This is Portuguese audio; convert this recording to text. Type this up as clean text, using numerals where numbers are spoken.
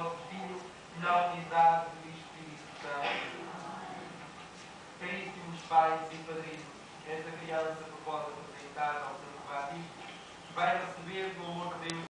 vosso Filho, na unidade do Espírito Santo. Caríssimos pais e padrinhos, esta criança que pode apresentar ao seu batismo vai receber do amor de Deus